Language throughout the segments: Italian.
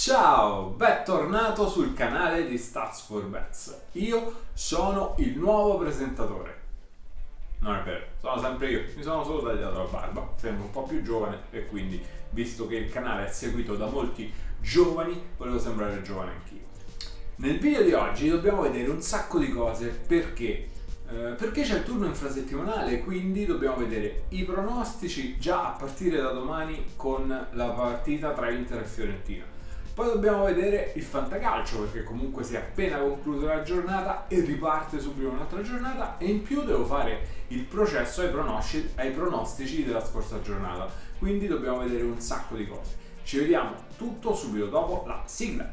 Ciao, bentornato sul canale di Stats4Bets. Io sono il nuovo presentatore. Non è vero, sono sempre io, mi sono solo tagliato la barba, sembro un po' più giovane e quindi, visto che il canale è seguito da molti giovani, volevo sembrare giovane anch'io. Nel video di oggi dobbiamo vedere un sacco di cose perché c'è il turno infrasettimanale, quindi dobbiamo vedere i pronostici già a partire da domani con la partita tra Inter e Fiorentina. Poi dobbiamo vedere il fantacalcio perché comunque si è appena conclusa la giornata e riparte subito un'altra giornata, e in più devo fare il processo ai pronostici della scorsa giornata, quindi dobbiamo vedere un sacco di cose. Ci vediamo tutto subito dopo la sigla.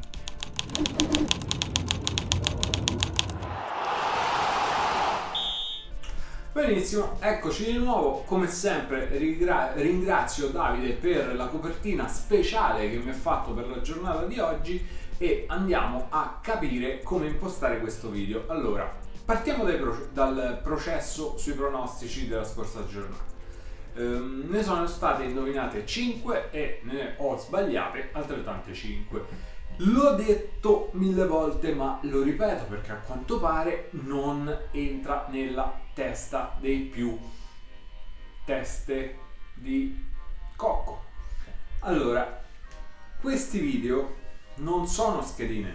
Benissimo, eccoci di nuovo. Come sempre ringrazio Davide per la copertina speciale che mi ha fatto per la giornata di oggi e andiamo a capire come impostare questo video. Allora, partiamo dal processo sui pronostici della scorsa giornata. Ne sono state indovinate 5 e ne ho sbagliate altrettante 5. L'ho detto 1000 volte, ma lo ripeto perché a quanto pare non entra nella testa dei più teste di cocco. Allora, questi video non sono schedine,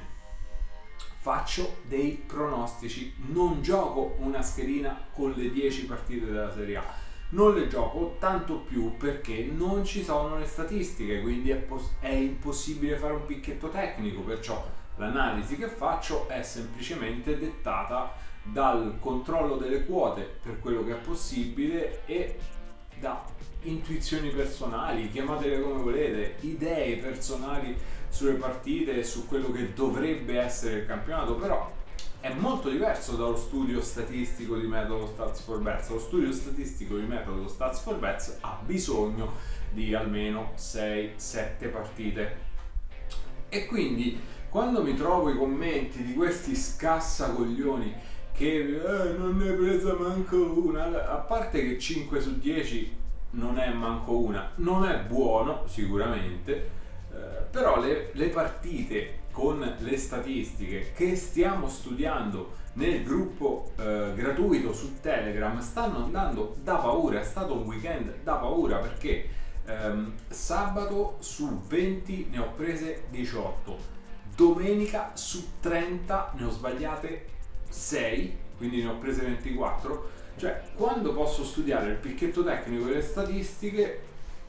faccio dei pronostici, non gioco una schedina con le 10 partite della Serie A. Non le gioco tanto più perché non ci sono le statistiche, quindi è impossibile fare un picchetto tecnico, perciò l'analisi che faccio è semplicemente dettata dal controllo delle quote per quello che è possibile e da intuizioni personali, chiamatele come volete, idee personali sulle partite e su quello che dovrebbe essere il campionato, però è molto diverso dallo studio statistico di metodo Stats4Bets. Lo studio statistico di metodo Stats4Bets ha bisogno di almeno 6-7 partite. E quindi quando mi trovo i commenti di questi scassacoglioni che non ne è presa manco una, a parte che 5 su 10 non è manco una, non è buono sicuramente, però le partite con le statistiche che stiamo studiando nel gruppo gratuito su Telegram stanno andando da paura. È stato un weekend da paura perché sabato su 20 ne ho prese 18, domenica su 30 ne ho sbagliate 6, quindi ne ho prese 24. Cioè, quando posso studiare il picchetto tecnico e le statistiche,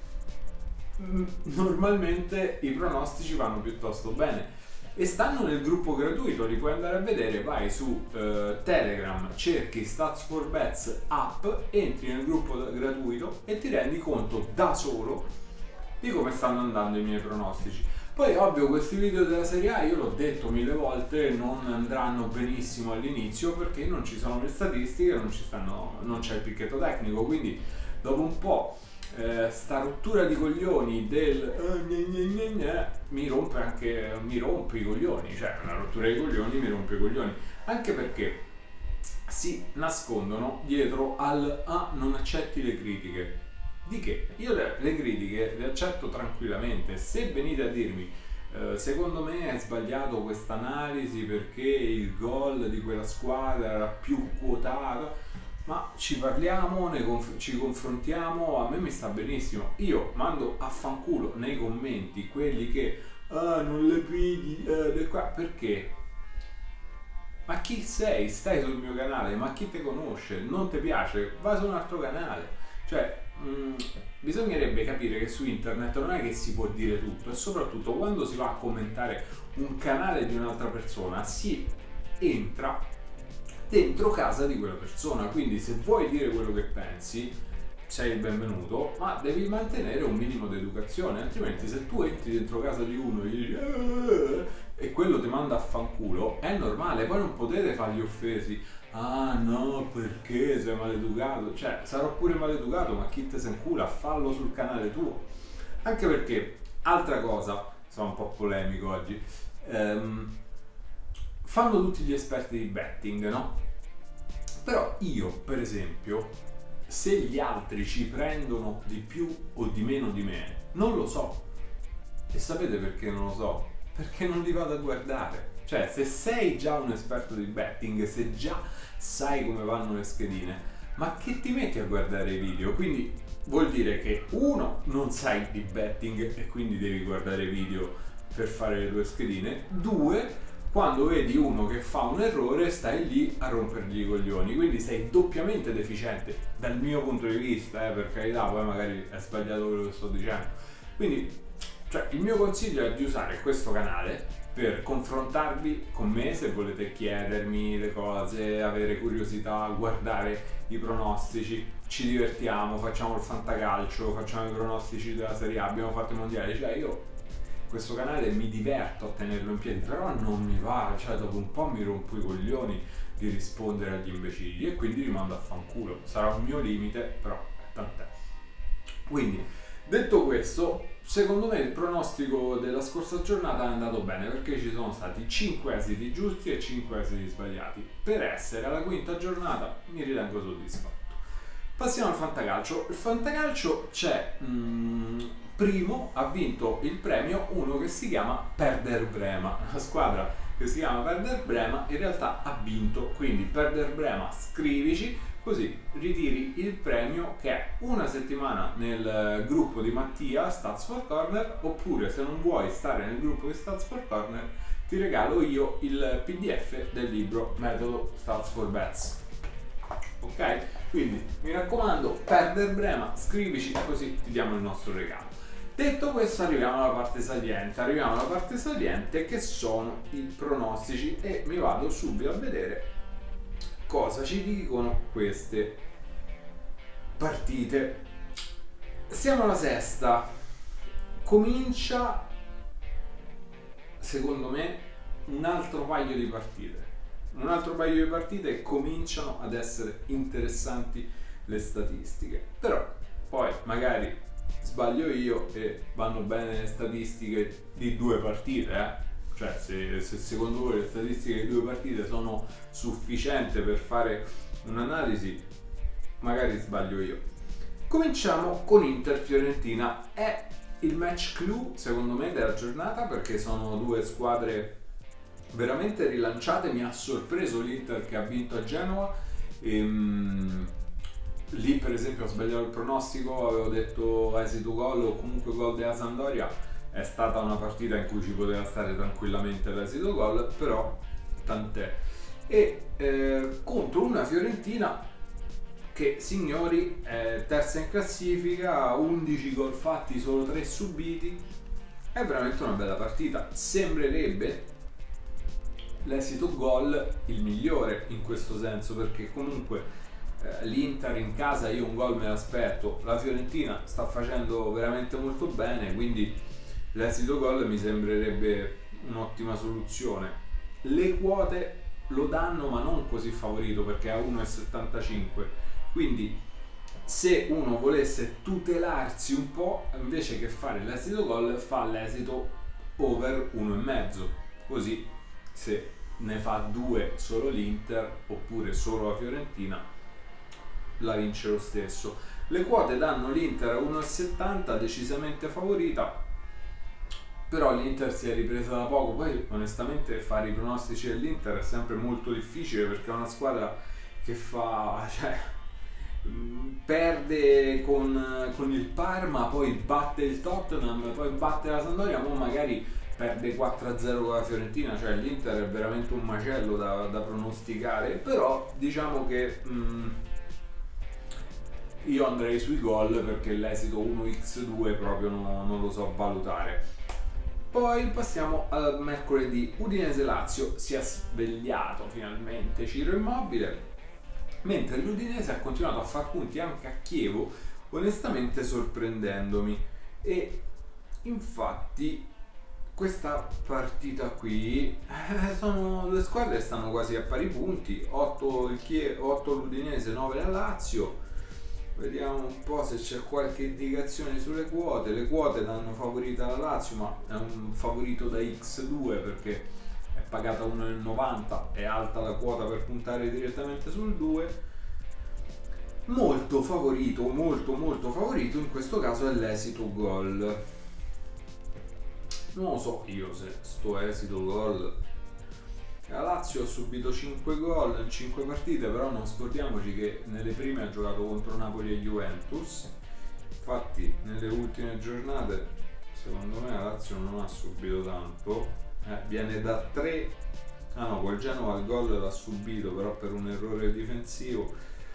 normalmente i pronostici vanno piuttosto bene e stanno nel gruppo gratuito, li puoi andare a vedere. Vai su Telegram, cerchi Stats4Bets app, entri nel gruppo gratuito e ti rendi conto da solo di come stanno andando i miei pronostici. Poi ovvio, questi video della Serie A, io l'ho detto 1000 volte, non andranno benissimo all'inizio perché non ci sono le statistiche, non c'è il picchetto tecnico, quindi dopo un po' sta rottura di coglioni del mi rompe i coglioni, cioè una rottura di coglioni mi rompe i coglioni, anche perché si nascondono dietro al non accetti le critiche. Di che? Io le critiche le accetto tranquillamente. Se venite a dirmi secondo me è sbagliato questa analisi perché il gol di quella squadra era più quotato, ma ci parliamo, ci confrontiamo, a me mi sta benissimo. Io mando a fanculo nei commenti quelli che non le pigli qua, perché? Ma chi sei? Stai sul mio canale, ma chi te conosce? Non ti piace? Vai su un altro canale. Cioè, bisognerebbe capire che su internet non è che si può dire tutto, e soprattutto quando si va a commentare un canale di un'altra persona si entra dentro casa di quella persona, quindi se vuoi dire quello che pensi sei il benvenuto, ma devi mantenere un minimo di educazione, altrimenti se tu entri dentro casa di uno e gli dici e quello ti manda a fanculo, è normale. Poi non potete fargli offesi. Ah no, perché sei maleducato? Cioè, sarò pure maleducato, ma chi te se incula, fallo sul canale tuo. Anche perché, altra cosa, sono un po' polemico oggi, fanno tutti gli esperti di betting, no? Però io, per esempio, se gli altri ci prendono di più o di meno di me, non lo so. E sapete perché non lo so? Perché non li vado a guardare. Cioè, se sei già un esperto di betting, se già sai come vanno le schedine, ma che ti metti a guardare i video? Quindi vuol dire che uno, non sai di betting e quindi devi guardare i video per fare le tue schedine. Due, quando vedi uno che fa un errore stai lì a rompergli i coglioni, quindi sei doppiamente deficiente dal mio punto di vista, per carità, poi magari è sbagliato quello che sto dicendo. Quindi, cioè, il mio consiglio è di usare questo canale per confrontarvi con me se volete chiedermi le cose, avere curiosità, guardare i pronostici, ci divertiamo, facciamo il fantacalcio, facciamo i pronostici della Serie A, abbiamo fatto i mondiali, cioè io questo canale mi diverto a tenerlo in piedi, però non mi va, cioè dopo un po' mi rompo i coglioni di rispondere agli imbecilli e quindi li mando a fanculo, sarà un mio limite, però tant'è. Quindi, detto questo, secondo me il pronostico della scorsa giornata è andato bene perché ci sono stati 5 esiti giusti e 5 esiti sbagliati. Per essere alla quinta giornata mi ritengo soddisfatto. Passiamo al fantacalcio. Il fantacalcio c'è primo, ha vinto il premio uno che si chiama Werder Brema. La squadra che si chiama Werder Brema in realtà ha vinto, quindi Werder Brema scrivici, così ritiri il premio che è una settimana nel gruppo di Mattia Stats for Corner, oppure se non vuoi stare nel gruppo di Stats for Corner ti regalo io il PDF del libro Metodo Stats for Bets. Ok? Quindi mi raccomando, Werder Brema, scrivici così ti diamo il nostro regalo. Detto questo arriviamo alla parte saliente che sono i pronostici e mi vado subito a vedere cosa ci dicono queste partite. Siamo alla sesta, comincia secondo me un altro paio di partite e cominciano ad essere interessanti le statistiche, però poi magari sbaglio io e vanno bene le statistiche di 2 partite, cioè se secondo voi le statistiche di 2 partite sono sufficienti per fare un'analisi, magari sbaglio io. Cominciamo con Inter-Fiorentina, è il match clou secondo me della giornata perché sono 2 squadre veramente rilanciate. Mi ha sorpreso l'Inter che ha vinto a Genova lì per esempio ho sbagliato il pronostico, avevo detto esito gol o comunque gol della Sampdoria, è stata una partita in cui ci poteva stare tranquillamente l'esito gol, però tant'è. E contro una Fiorentina che, signori, è terza in classifica, 11 gol fatti, solo 3 subiti, è veramente una bella partita. Sembrerebbe l'esito gol il migliore in questo senso, perché comunque l'Inter in casa io un gol me l'aspetto, la Fiorentina sta facendo veramente molto bene, quindi l'esito gol mi sembrerebbe un'ottima soluzione. Le quote lo danno ma non così favorito perché è a 1,75, quindi se uno volesse tutelarsi un po', invece che fare l'esito gol fa l'esito over 1,5, così se ne fa 2 solo l'Inter oppure solo la Fiorentina la vince lo stesso. Le quote danno l'Inter a 1,70, decisamente favorita, però l'Inter si è ripresa da poco. Poi onestamente fare i pronostici dell'Inter è sempre molto difficile perché è una squadra che fa, cioè, perde con il Parma, poi batte il Tottenham, poi batte la Sampdoria, poi magari perde 4-0 con la Fiorentina, cioè l'Inter è veramente un macello da pronosticare, però diciamo che io andrei sui gol perché l'esito 1x2 proprio non lo so valutare. Poi passiamo al mercoledì, Udinese-Lazio, si è svegliato finalmente Ciro Immobile, mentre l'Udinese ha continuato a far punti anche a Chievo, onestamente sorprendendomi. E infatti questa partita qui sono 2 squadre che stanno quasi a pari punti, 8 l'Udinese, 9 la Lazio. Vediamo un po' se c'è qualche indicazione sulle quote. Le quote danno favorita la Lazio, ma è un favorito da X2 perché è pagata 1,90, è alta la quota per puntare direttamente sul 2. Molto favorito in questo caso è l'esito gol. non lo so io se sto esito gol. La Lazio ha subito 5 gol in 5 partite, però non scordiamoci che nelle prime ha giocato contro Napoli e Juventus. Infatti nelle ultime giornate secondo me la Lazio non ha subito tanto, viene da 3, ah no, col Genoa il gol l'ha subito però per un errore difensivo.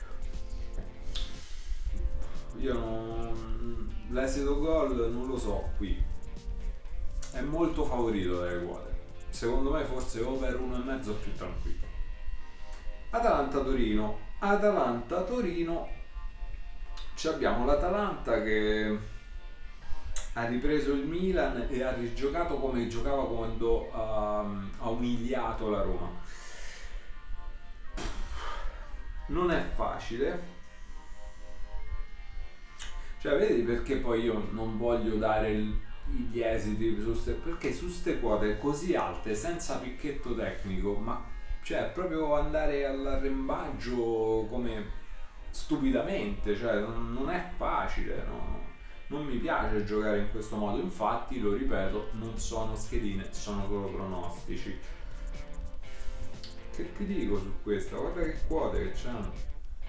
Io l'esito gol non lo so qui, è molto favorito dalle quote, secondo me forse over 1,5 più tranquillo. Atalanta-Torino, ci abbiamo l'Atalanta che ha ripreso il Milan e ha rigiocato come giocava quando ha umiliato la Roma. Non è facile, cioè vedi perché poi io non voglio dare gli esiti perché su ste quote così alte senza picchetto tecnico, ma cioè proprio andare all'arrembaggio come stupidamente, cioè non è facile, no? Non mi piace giocare in questo modo, infatti lo ripeto, non sono schedine, sono solo pronostici. Che ti dico su questa? Guarda che quote che c'hanno.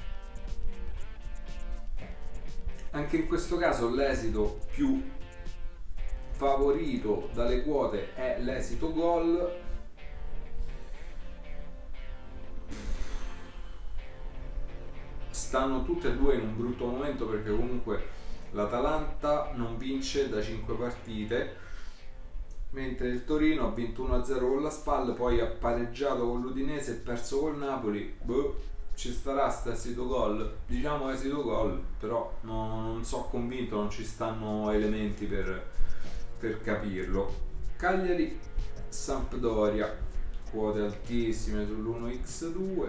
Anche in questo caso l'esito più favorito dalle quote è l'esito gol. Stanno tutte e due in un brutto momento perché comunque l'Atalanta non vince da 5 partite, mentre il Torino ha vinto 1-0 con la SPAL, poi ha pareggiato con l'Udinese e perso col Napoli. Ci starà sta esito gol? Diciamo esito gol, però non so convinto, non ci stanno elementi per capirlo. Cagliari Sampdoria, quote altissime sull'1x2,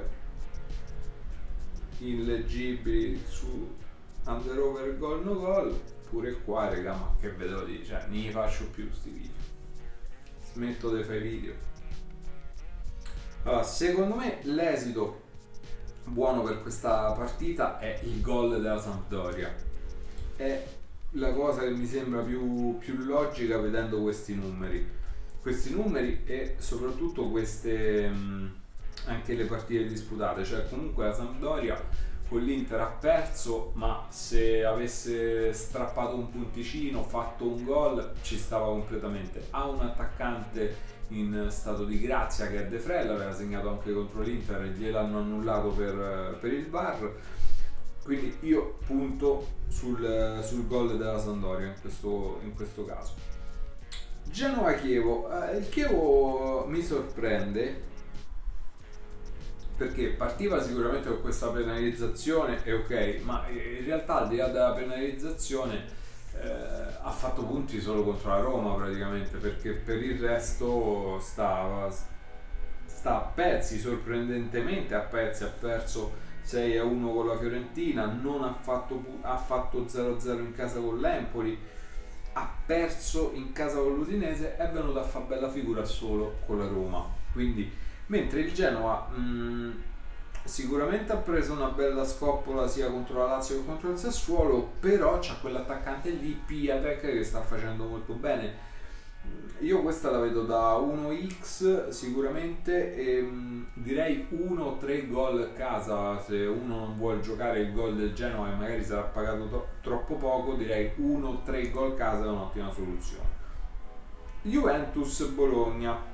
illeggibili su under over gol no gol. Pure qua raga, ma che ve devo dire, cioè non li faccio più sti video, smetto di fare video. Allora, secondo me l'esito buono per questa partita è il gol della Sampdoria, è la cosa che mi sembra più logica vedendo questi numeri e soprattutto queste anche le partite disputate, cioè comunque la Sampdoria con l'Inter ha perso, ma se avesse strappato un punticino, fatto un gol, ci stava completamente. Ha un attaccante in stato di grazia che è De Frel, aveva segnato anche contro l'Inter e gliel'hanno annullato per il VAR, quindi io punto sul gol della Sampdoria in questo caso. Genoa-Chievo, il Chievo mi sorprende perché partiva sicuramente con questa penalizzazione e ok, ma in realtà al di là della penalizzazione ha fatto punti solo contro la Roma praticamente, perché per il resto sta a pezzi, sorprendentemente a pezzi. Ha perso 6-1 con la Fiorentina, ha fatto 0-0 in casa con l'Empoli, ha perso in casa con l'Udinese, è venuto a fare bella figura solo con la Roma. Quindi mentre il Genoa sicuramente ha preso una bella scoppola sia contro la Lazio che contro il Sassuolo, però c'ha quell'attaccante lì, Piatek, che sta facendo molto bene. Io questa la vedo da 1x sicuramente, e direi 1-3 gol a casa. Se uno non vuole giocare il gol del Genoa e magari sarà pagato troppo poco, direi 1-3 gol a casa è un'ottima soluzione. Juventus Bologna,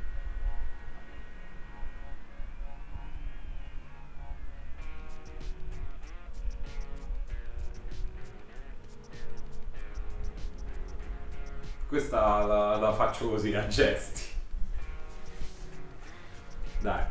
questa la faccio così a gesti, dai.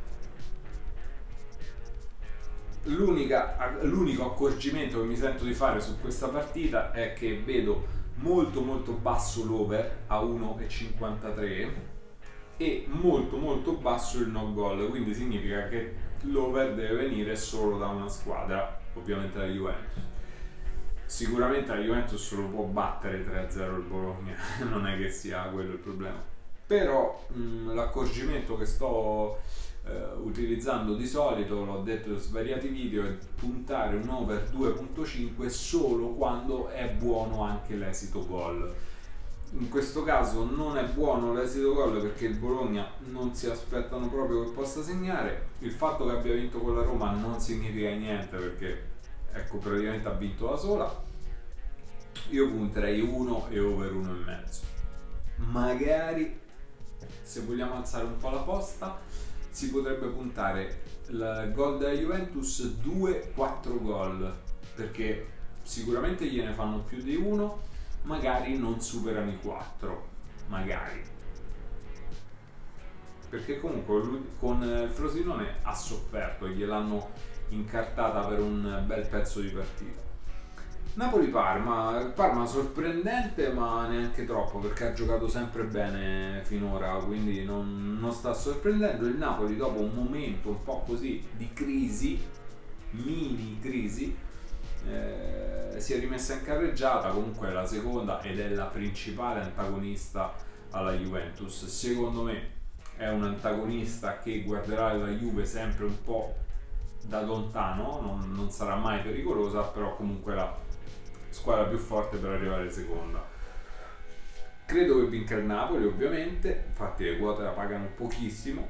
L'unico accorgimento che mi sento di fare su questa partita è che vedo molto basso l'over a 1,53 e molto basso il no goal, quindi significa che l'over deve venire solo da una squadra, ovviamente la Juventus. Sicuramente la Juventus lo può battere 3-0 il Bologna, non è che sia quello il problema, però l'accorgimento che sto utilizzando di solito, l'ho detto in svariati video, è puntare un over 2.5 solo quando è buono anche l'esito gol. in questo caso non è buono l'esito gol perché il Bologna non si aspettano proprio che possa segnare. Il fatto che abbia vinto con la Roma non significa niente perché ecco praticamente ha vinto da sola. Io punterei 1 e over 1,5. Magari se vogliamo alzare un po' la posta si potrebbe puntare il gol della Juventus 2-4 gol perché sicuramente gliene fanno più di uno, magari non superano i 4, magari, perché comunque con il Frosinone ha sofferto e gliel'hanno incartata per un bel pezzo di partita. Napoli-Parma sorprendente ma neanche troppo perché ha giocato sempre bene finora, quindi non sta sorprendendo. Il Napoli dopo un momento un po' così di crisi, mini crisi, si è rimessa in carreggiata, comunque è la seconda ed è la principale antagonista alla Juventus. Secondo me è un antagonista che guarderà la Juve sempre un po' da lontano, non sarà mai pericolosa, però comunque la squadra più forte per arrivare seconda. Credo che vinca il Napoli ovviamente, infatti le quote la pagano pochissimo.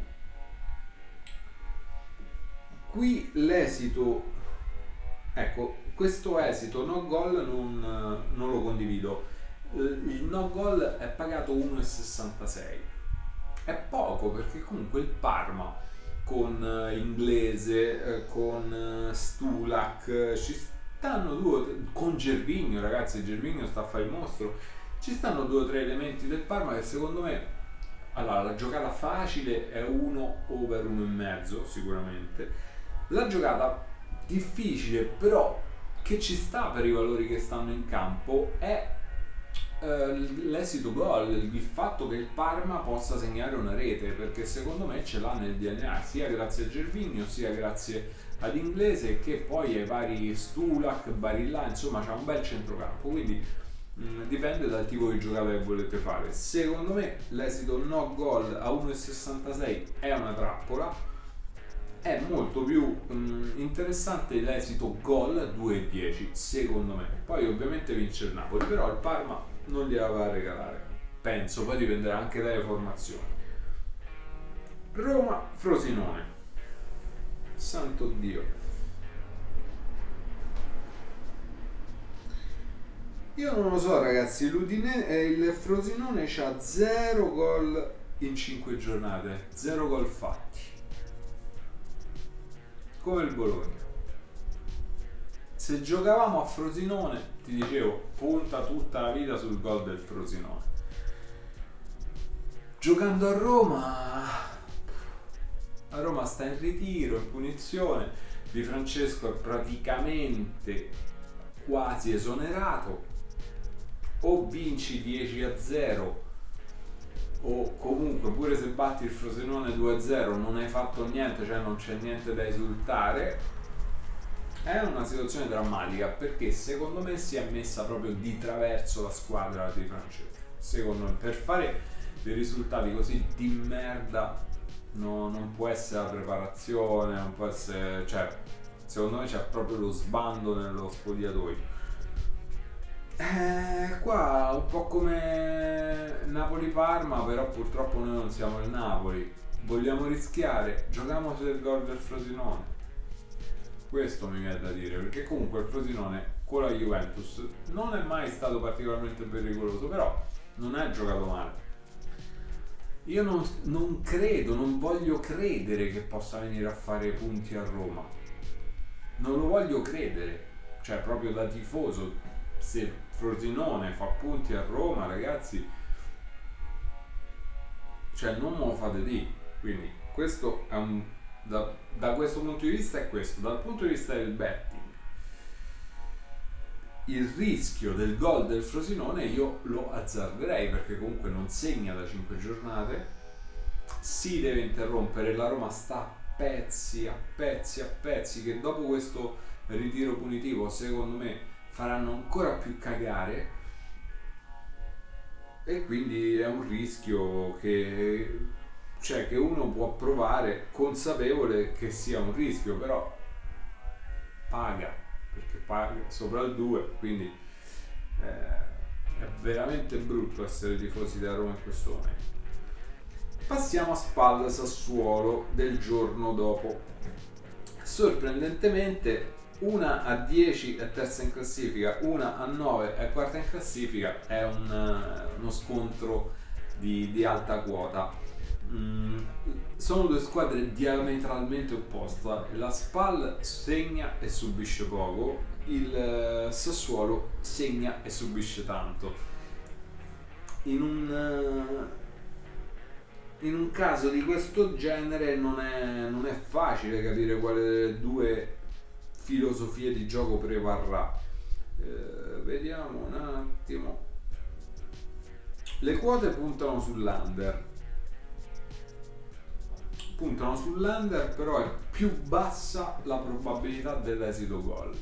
Qui l'esito, ecco, questo esito no gol non lo condivido. Il no gol è pagato 1,66, è poco perché comunque il Parma con Inglese, con Stulak ci stanno con Gervinho, ragazzi, Gervinho sta a fare il mostro, ci stanno 2 o 3 elementi del Parma che secondo me, allora la giocata facile è 1 over 1,5 sicuramente, la giocata difficile però che ci sta per i valori che stanno in campo è l'esito gol, il fatto che il Parma possa segnare una rete, perché secondo me ce l'ha nel DNA, sia grazie a Gervinho sia grazie ad Inglese che poi ai vari Stulak, Barilla, insomma c'ha un bel centrocampo, quindi dipende dal tipo di giocata che volete fare. Secondo me l'esito no gol a 1,66 è una trappola, è molto più interessante l'esito gol a 2,10 secondo me. Poi ovviamente vince il Napoli, però il Parma non gliela va a regalare, penso, poi dipenderà anche dalle formazioni. Roma-Frosinone, santo Dio, io non lo so ragazzi, il Frosinone c'ha 0 gol in 5 giornate, 0 gol fatti, come il Bologna. Se giocavamo a Frosinone, ti dicevo, punta tutta la vita sul gol del Frosinone. Giocando a Roma sta in ritiro, in punizione, Di Francesco è praticamente quasi esonerato, o vinci 10-0 o comunque pure se batti il Frosinone 2-0 non hai fatto niente, cioè non c'è niente da esultare. È una situazione drammatica perché secondo me si è messa proprio di traverso la squadra di Francesco. Secondo me per fare dei risultati così di merda non può essere la preparazione, non può essere, cioè secondo me c'è proprio lo sbando nello spogliatoio. Qua un po' come Napoli-Parma, però purtroppo noi non siamo il Napoli. Vogliamo rischiare? Giochiamo sul gol del Frosinone. Questo mi viene da dire, perché comunque il Frosinone con la Juventus non è mai stato particolarmente pericoloso, però non è giocato male. Io non credo, non voglio credere che possa venire a fare punti a Roma. Non lo voglio credere, cioè proprio da tifoso. Se Frosinone fa punti a Roma, ragazzi, cioè non me lo fate dire. Quindi questo è da questo punto di vista è questo. Dal punto di vista del betting, il rischio del gol del Frosinone io lo azzarderei perché comunque non segna da 5 giornate, si deve interrompere, la Roma sta a pezzi, che dopo questo ritiro punitivo secondo me faranno ancora più cagare, e quindi è un rischio che uno può provare consapevole che sia un rischio, però paga, perché paga sopra il 2, quindi è veramente brutto essere tifosi della Roma in questo momento. Passiamo a Spal Sassuolo del giorno dopo. Sorprendentemente una a 10 è terza in classifica, una a 9 è quarta in classifica, è uno scontro di alta quota. Sono due squadre diametralmente opposte, la Spal segna e subisce poco, il Sassuolo segna e subisce tanto. In un caso di questo genere non è facile capire quale delle due filosofie di gioco prevarrà. Vediamo un attimo. Le quote puntano sull'under, però è più bassa la probabilità dell'esito gol.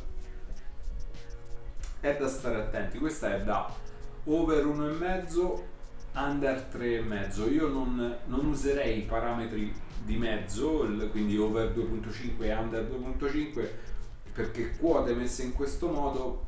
È da stare attenti, questa è da over 1,5, under 3,5. Io non userei parametri di mezzo, quindi over 2,5 e under 2,5, perché quote messe in questo modo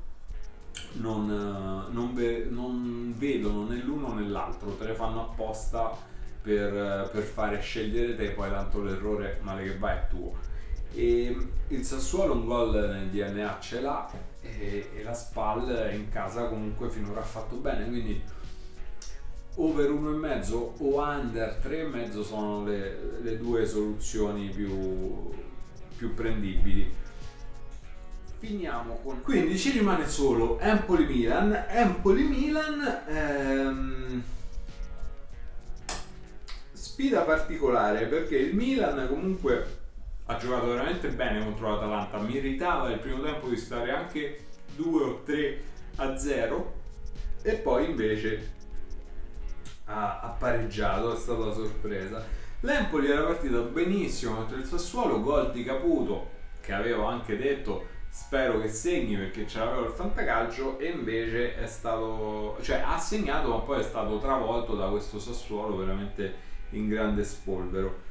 non vedono né l'uno né l'altro, te le fanno apposta per fare scegliere te, poi tanto l'errore male che va è tuo. E il Sassuolo un gol nel DNA ce l'ha, e la Spal in casa comunque finora ha fatto bene, quindi over 1,5 o under 3,5 sono le due soluzioni più prendibili. Finiamo con... Quindi ci rimane solo Empoli-Milan. Sfida particolare, perché il Milan comunque ha giocato veramente bene contro l'Atalanta, meritava il primo tempo di stare anche 2 o 3-0, e poi invece ha pareggiato, è stata la sorpresa. L'Empoli era partito benissimo contro il Sassuolo, gol di Caputo, che avevo anche detto spero che segni perché ce l'avevo il fantacalcio, e invece è stato, cioè ha segnato ma poi è stato travolto da questo Sassuolo veramente in grande spolvero.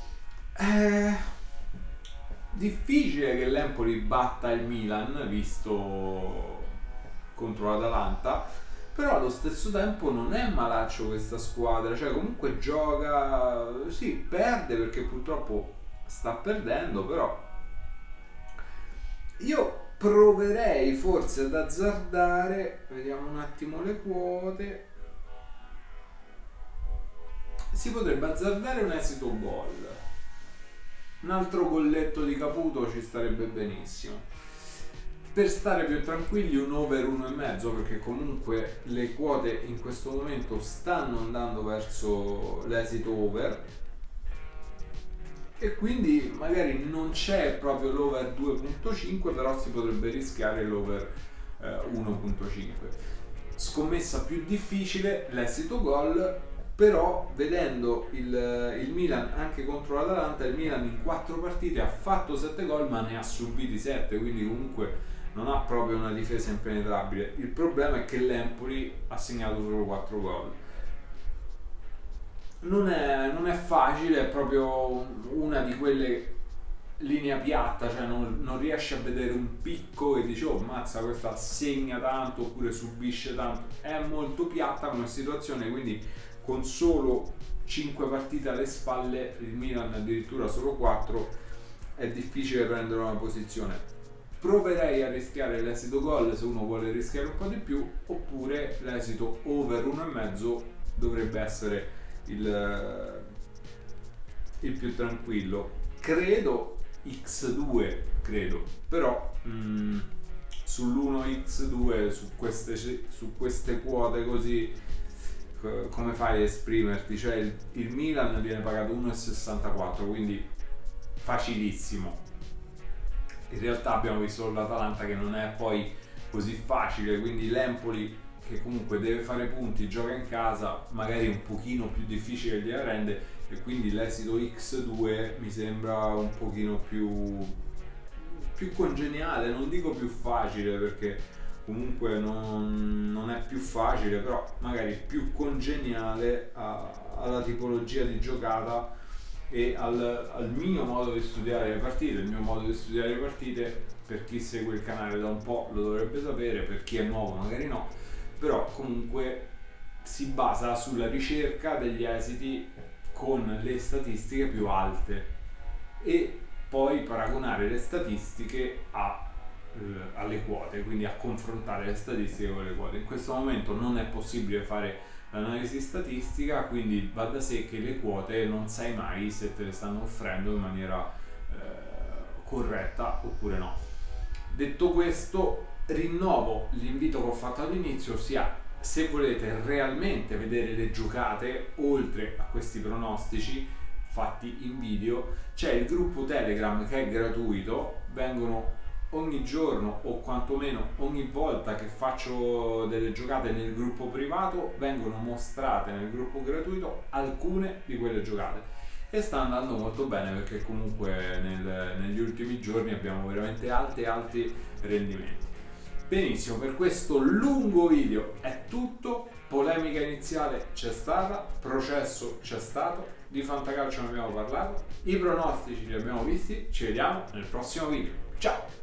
Difficile che l'Empoli batta il Milan visto contro l'Atalanta, però allo stesso tempo non è malaccio questa squadra, cioè comunque gioca, sì, perde perché purtroppo sta perdendo, però io proverei forse ad azzardare, vediamo un attimo le quote, si potrebbe azzardare un esito gol, un altro golletto di Caputo ci starebbe benissimo. Per stare più tranquilli un over 1,5, perché comunque le quote in questo momento stanno andando verso l'esito over, e quindi magari non c'è proprio l'over 2,5, però si potrebbe rischiare l'over 1,5. Scommessa più difficile l'esito gol, però vedendo il Milan anche contro l'Atalanta, il Milan in 4 partite ha fatto 7 gol ma ne ha subiti 7, quindi comunque non ha proprio una difesa impenetrabile. Il problema è che l'Empoli ha segnato solo 4 gol. Non è facile, è proprio una di quelle linea piatta, cioè non riesci a vedere un picco e dici oh mazza, questa segna tanto oppure subisce tanto. È molto piatta come situazione, quindi con solo 5 partite alle spalle, il Milan addirittura solo 4, è difficile prendere una posizione. Proverei a rischiare l'esito gol se uno vuole rischiare un po' di più, oppure l'esito over 1,5 dovrebbe essere il più tranquillo. Credo x2, però sull'1x2 su queste quote così come fai a esprimerti? Cioè il Milan viene pagato 1,64, quindi facilissimo. In realtà abbiamo visto l'Atalanta che non è poi così facile, quindi l'Empoli che comunque deve fare punti, gioca in casa, magari un pochino più difficile gliela rende, e quindi l'esito x2 mi sembra un pochino più congeniale, non dico più facile perché comunque non è più facile, però magari più congeniale alla tipologia di giocata e al mio modo di studiare le partite. Il mio modo di studiare le partite, per chi segue il canale da un po' lo dovrebbe sapere, per chi è nuovo magari no, però comunque si basa sulla ricerca degli esiti con le statistiche più alte e poi paragonare le statistiche alle quote, quindi a confrontare le statistiche con le quote. In questo momento non è possibile fare l'analisi statistica, quindi va da sé che le quote non sai mai se te le stanno offrendo in maniera corretta oppure no. Detto questo, rinnovo l'invito che ho fatto all'inizio, ossia se volete realmente vedere le giocate oltre a questi pronostici fatti in video, c'è il gruppo Telegram che è gratuito, vengono ogni giorno o quantomeno ogni volta che faccio delle giocate nel gruppo privato vengono mostrate nel gruppo gratuito alcune di quelle giocate e sta andando molto bene, perché comunque negli ultimi giorni abbiamo veramente alti rendimenti. Benissimo, per questo lungo video è tutto. Polemica iniziale c'è stata, processo c'è stato, di fantacalcio ne abbiamo parlato, i pronostici li abbiamo visti. Ci vediamo nel prossimo video. Ciao!